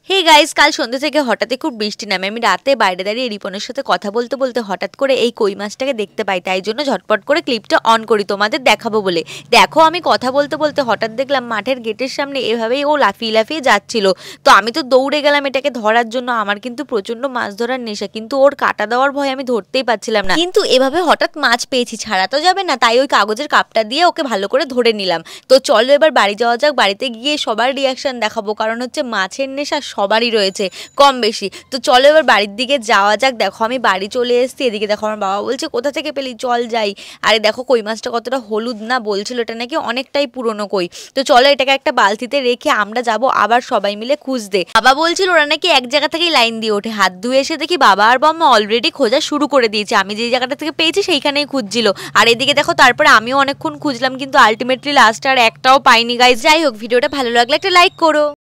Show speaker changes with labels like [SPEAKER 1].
[SPEAKER 1] Hey guys, কাল সন্ধ্যে থেকে হঠাৎই খুব বৃষ্টি নামে। আমি রাতে বাইরে দাঁড়িয়ে রিপনের সাথে কথা বলতে বলতে হঠাৎ করে এই কই মাছটাকে দেখতে পাই, তাই জন্য ঝটপট করে ক্লিপটা অন করি তোমাদের দেখাবো বলে। দেখো, আমি কথা বলতে বলতে হঠাৎ দেখলাম মাঠের গেটের সামনে এভাবেই ও লাফিয়ে লাফিয়ে যাচ্ছিল। তো আমি তো দৌড়ে গেলাম এটাকে ধরার জন্য। আমার কিন্তু প্রচন্ড মাছ ধরার নেশা, কিন্তু ওর কাটা দেওয়ার ভয় আমি ধরতেই পারছিলাম না। কিন্তু এভাবে হঠাৎ মাছ পেয়েছি, ছাড়া তো যাবে না, তাই ওই কাগজের কাপটা দিয়ে ওকে ভালো করে ধরে নিলাম। তো চলো এবার বাড়ি যাওয়া যাক। বাড়িতে গিয়ে সবার রিয়াকশন দেখাবো, কারণ হচ্ছে মাছের নেশা সবারই রয়েছে কম বেশি। তো চলো এবার বাড়ির দিকে যাওয়া যাক। দেখো আমি বাড়ি চলে এসেছি। এদিকে দেখো আমার বাবা বলছে কোথা থেকে পেলি, চল যাই। আরে দেখো কই মাছটা কতটা হলুদ না, বলছিল এটা নাকি অনেকটাই পুরনো কই। তো চলো এটাকে একটা বালতিতে রেখে আমরা যাব আবার সবাই মিলে খুঁজতে। বাবা বলছিল ওরা নাকি এক জায়গা থেকেই লাইন দিয়ে ওঠে। হাত ধুয়ে এসে দেখি বাবা আর বাবা অলরেডি খোঁজা শুরু করে দিয়েছে। আমি যে জায়গাটা থেকে পেয়েছি সেইখানেই খুঁজছিল। আর এদিকে দেখো তারপরে আমিও অনেকক্ষণ খুঁজলাম, কিন্তু আলটিমেটলি লাস্ট আর একটাও পাইনি গাইস। যাই হোক, ভিডিওটা ভালো লাগলে একটা লাইক করো।